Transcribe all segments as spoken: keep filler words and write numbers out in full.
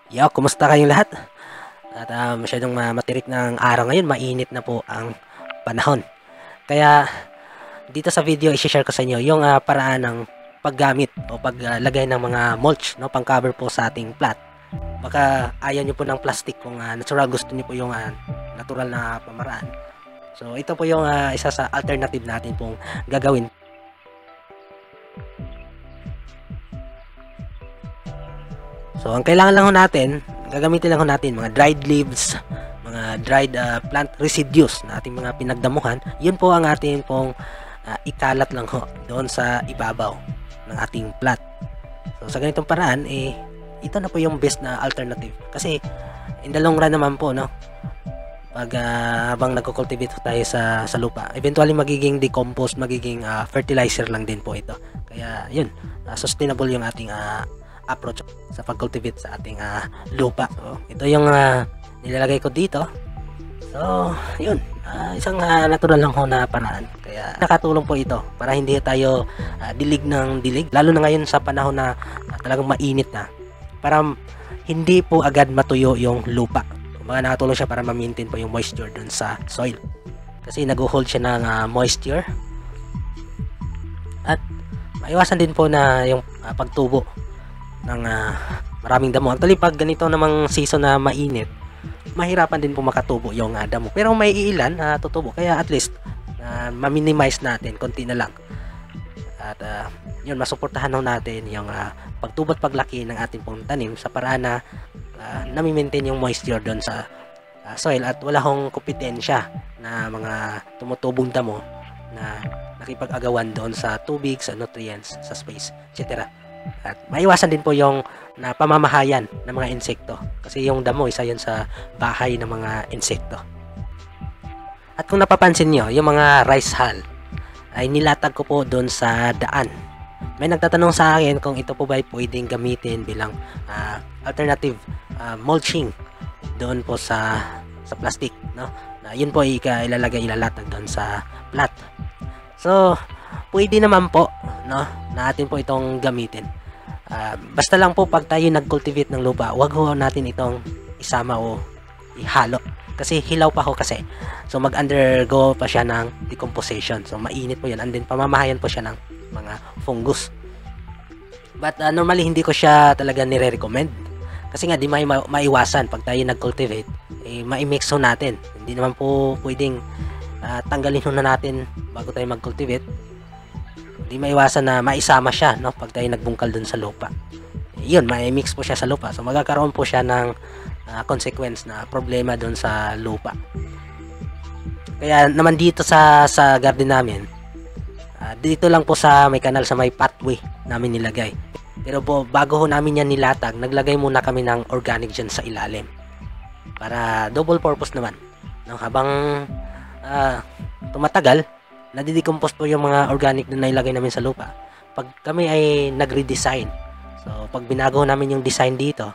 Yo, kumusta kayong lahat? At ah, masyadong ma matirik ng araw ngayon, mainit na po ang panahon. Kaya dito sa video i-share ko sa inyo yung ah, paraan ng paggamit o paglagay ng mga mulch, no, pang-cover po sa ating plat. Baka ayaw nyo po ng plastic kung ah, natural, gusto nyo po yung ah, natural na pamaraan. So ito po yung ah, isa sa alternative natin pong gagawin. So, ang kailangan lang ho natin, gagamitin lang ho natin mga dried leaves, mga dried uh, plant residues na ating mga pinagdamuhan. Yun po ang ating pong uh, ikalat lang ho doon sa ibabaw ng ating plant. So, sa ganitong paraan, eh, ito na po yung best na alternative. Kasi, in the long run naman po, no? Pag uh, habang nagko-cultivate tayo sa, sa lupa, eventually magiging decomposed, magiging uh, fertilizer lang din po ito. Kaya, yun, uh, sustainable yung ating uh, approach sa pag-cultivate sa ating uh, lupa. So, ito yung uh, nilalagay ko dito. So, yun. Uh, isang uh, natural lang ho na paraan. Kaya nakatulong po ito para hindi tayo uh, dilig ng dilig. Lalo na ngayon sa panahon na uh, talagang mainit na. Para hindi po agad matuyo yung lupa. Mga nakatulong siya para ma-maintain po yung moisture dun sa soil. Kasi nag-hold siya ng uh, moisture. At maiwasan din po na yung uh, pagtubo ng uh, maraming damo. Actually, pag ganito namang season na mainit, mahirapan din po makatubo yung uh, damo. Pero may iilan uh, tutubo. Kaya at least, uh, ma-minimize natin, konti na lang. At uh, yun, masuportahan natin yung uh, pagtubo at paglaki ng ating pong tanim sa paraan na uh, nami-maintain yung moisture doon sa uh, soil at wala hong kompetensya na mga tumutubong damo na nakipag-agawan doon sa tubig, sa nutrients, sa space, et cetera. At maiwasan din po yung na pamamahayan ng mga insekto. Kasi yung damo, isa yun sa bahay ng mga insekto. At kung napapansin nyo, yung mga rice hull ay nilatag ko po doon sa daan. May nagtatanong sa akin kung ito po ba ay pwedeng gamitin bilang uh, alternative uh, mulching doon po sa sa plastic, no? Na yun po ay ilalagay, ilalatag doon sa plat. So, pwede naman po, no, na atin po itong gamitin. Uh, basta lang po pag tayo nag-cultivate ng lupa, wag ho natin itong isama o ihalo. Kasi hilaw pa ho kasi. So mag-undergo pa siya ng decomposition. So mainit po yan. And then pamamahayan po siya ng mga fungus. But uh, normally hindi ko siya talaga nire-recommend. Kasi nga di may ma maiwasan pag tayo nag-cultivate. Eh, ma-mix ho natin. Hindi naman po pwedeng uh, tanggalin ho na natin bago tayo mag-cultivate. Hindi maiwasan na maisama siya, no, pag tayo nagbungkal dun sa lupa. Yun, may mix po siya sa lupa. So magkakaroon po siya ng uh, consequence na problema dun sa lupa. Kaya naman dito sa sa garden namin, uh, dito lang po sa may kanal, sa may pathway namin nilagay. Pero po bago ho namin yan nilatag, naglagay muna kami ng organic dyan sa ilalim. Para double purpose naman. No, habang uh, tumatagal, nadidecompose po yung mga organic na nailagay namin sa lupa. Pag kami ay nagre-design, so pag binago namin yung design dito,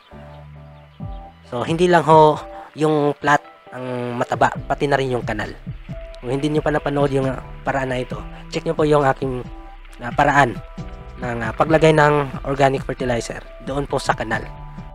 so hindi lang ho yung plat ang mataba, pati na rin yung kanal. Kung hindi nyo pa napanood yung paraan na ito, check nyo po yung aking uh, paraan ng uh, paglagay ng organic fertilizer doon po sa kanal.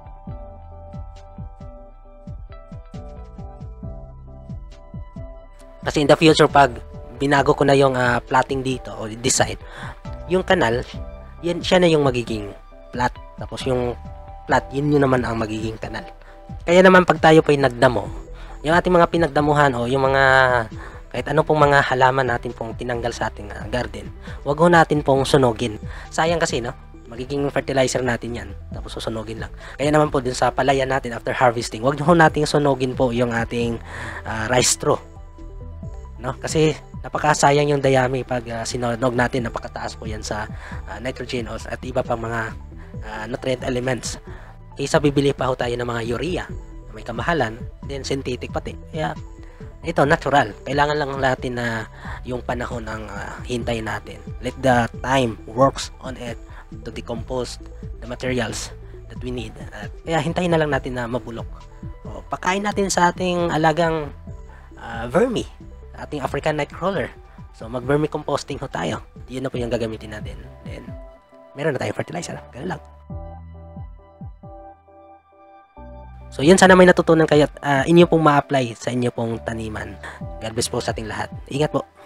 Kasi in the future, pag binago ko na yung uh, platting dito o design, yung kanal, yan, siya na yung magiging plat. Tapos yung plat, yun yun naman ang magiging kanal. Kaya naman pag tayo po ay nagdamo, yung ating mga pinagdamuhan o yung mga kahit ano pong mga halaman natin pong tinanggal sa ating uh, garden, wag ho natin pong sunugin. Sayang kasi, no? Magiging fertilizer natin yan. Tapos susunugin lang. Kaya naman po dun sa palayan natin after harvesting, wag ho natin sunugin po yung ating uh, rice straw. No? Kasi napakasayang yung dayami pag uh, sinunog natin, napakataas po yan sa uh, nitrogen at iba pang mga uh, nutrient elements. Isa bibili pa ho tayo ng mga urea na may kamahalan, then synthetic pati. Kaya ito natural. Kailangan lang natin na yung panahon ang uh, hintayin natin. Let the time works on it to decompose the materials that we need. At kaya hintayin na lang natin na mabulok. O, pakain natin sa ating alagang uh, vermi, ating African nightcrawler. So mag-vermicomposting ho tayo. Yun na po yung gagamitin natin. Then meron na tayong fertilizer. Ganun lang. So yun, sana may natutunan kayo at uh, inyo pong ma-apply sa inyo pong taniman. God bless po sa ating lahat. Ingat po.